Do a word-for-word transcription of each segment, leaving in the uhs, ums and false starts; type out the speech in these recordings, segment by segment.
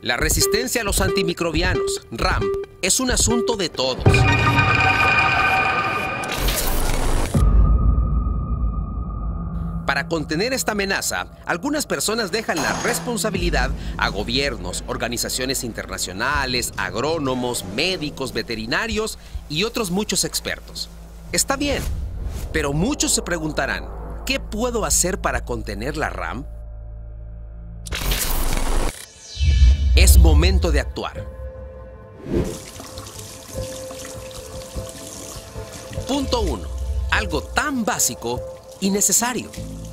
La resistencia a los antimicrobianos, RAM, es un asunto de todos. Para contener esta amenaza, algunas personas dejan la responsabilidad a gobiernos, organizaciones internacionales, agrónomos, médicos, veterinarios y otros muchos expertos. Está bien, pero muchos se preguntarán, ¿qué puedo hacer para contener la RAM? Es momento de actuar. Punto uno. Algo tan básico y necesario.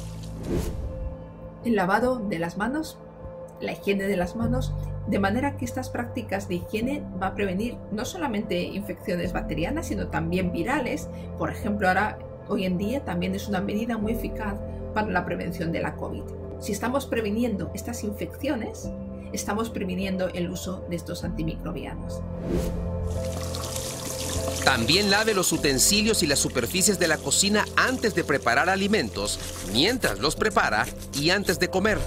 El lavado de las manos, la higiene de las manos, de manera que estas prácticas de higiene va a prevenir no solamente infecciones bacterianas, sino también virales. Por ejemplo, ahora, hoy en día, también es una medida muy eficaz para la prevención de la COVID. Si estamos previniendo estas infecciones, estamos previniendo el uso de estos antimicrobianos. También lave los utensilios y las superficies de la cocina antes de preparar alimentos, mientras los prepara y antes de comer.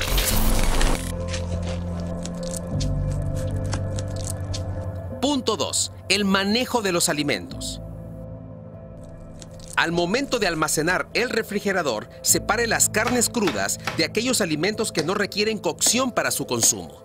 Punto dos. El manejo de los alimentos. Al momento de almacenar el refrigerador, separe las carnes crudas de aquellos alimentos que no requieren cocción para su consumo.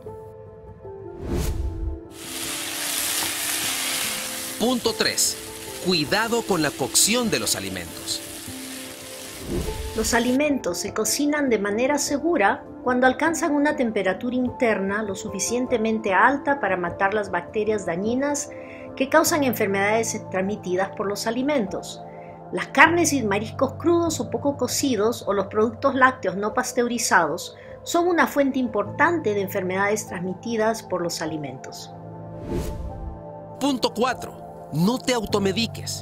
Punto tres. Cuidado con la cocción de los alimentos. Los alimentos se cocinan de manera segura cuando alcanzan una temperatura interna lo suficientemente alta para matar las bacterias dañinas que causan enfermedades transmitidas por los alimentos. Las carnes y mariscos crudos o poco cocidos o los productos lácteos no pasteurizados son una fuente importante de enfermedades transmitidas por los alimentos. Punto cuatro. No te automediques.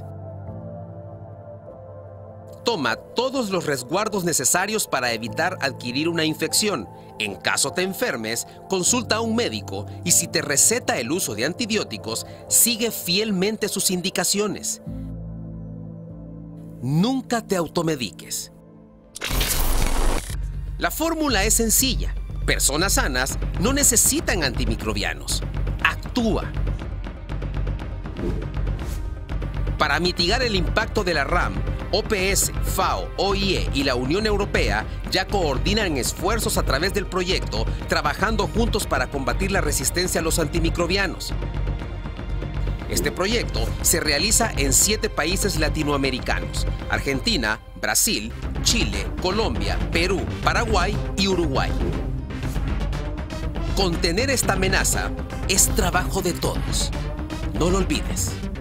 Toma todos los resguardos necesarios para evitar adquirir una infección. En caso te enfermes, consulta a un médico y si te receta el uso de antibióticos, sigue fielmente sus indicaciones. Nunca te automediques. La fórmula es sencilla. Personas sanas no necesitan antimicrobianos. Actúa. Para mitigar el impacto de la RAM, O P S, FAO, O I E y la Unión Europea ya coordinan esfuerzos a través del proyecto, trabajando juntos para combatir la resistencia a los antimicrobianos. Este proyecto se realiza en siete países latinoamericanos: Argentina, Brasil, Chile, Colombia, Perú, Paraguay y Uruguay. Contener esta amenaza es trabajo de todos. No lo olvides.